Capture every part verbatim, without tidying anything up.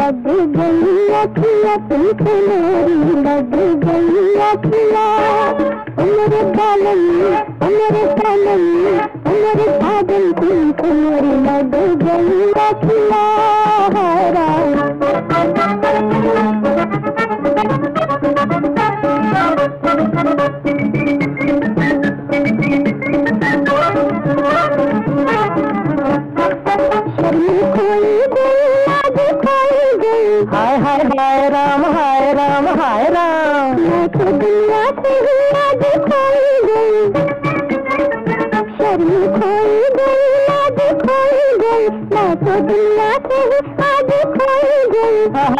लग गई अखियाँ तुमसे मेरी, लग गई अखियाँ। ओ मेरे बालम, ओ मेरे सनम, ओ मेरे साजन तुमसे मेरी, लग गई अखियाँ। हाय हाय हाय राम, हाय राम, हाय राम। मैं तो दुनिया से ही आज खोई गई, शर्म खोई गई, आज खोई गई। मैं तो दुनिया से ही आज खोई गई।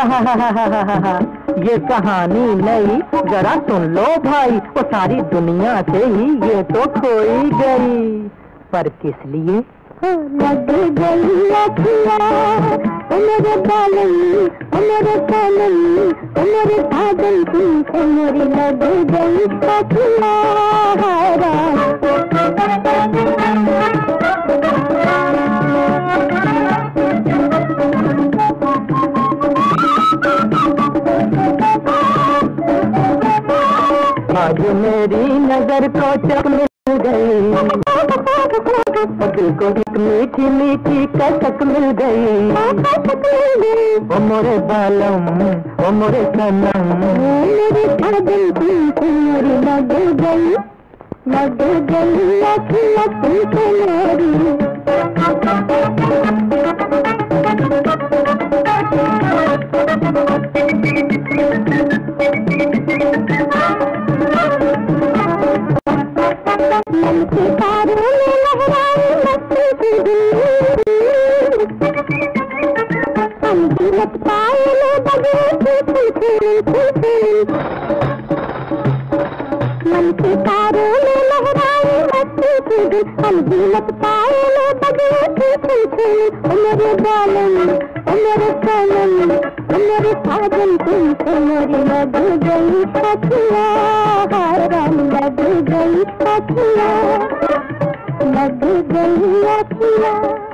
ये कहानी नई, जरा सुन लो भाई। वो सारी दुनिया से ही ये तो खोई गई, पर किस लिए? लग गई अखियाँ, ओ मेरे बालम, ओ मेरे सनम, ओ मेरे साजन तुमसे मेरी, लग गई अखियाँ। आज मेरी नजर को चक मिल गई, दिल को एक मीठी मीठी कसक मिल गई। ओ मोरे बालम, ओ मोरे सनम, मेरे साजन तुमसे मेरी, लग गई, लग गई अखियाँ तुमसे मेरी। मन के तारों में लहराए मस्ती की दिल, अनगिनत पायलें बजे फूल फूल फूल। मन के तारों में लहराए मस्ती की दिल, अनगिनत पायलें बजे फूल फूल। ओ मेरे बालम, ओ मेरे सनम, ओ मेरे साजन तुमसे मेरी, लग गई अखियाँ। लग गई अखियाँ, लग गई अखियाँ।